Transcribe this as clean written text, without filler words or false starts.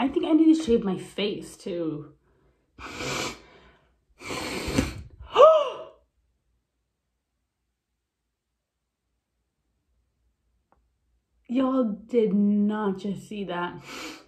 I think I need to shave my face too. Y'all did not just see that.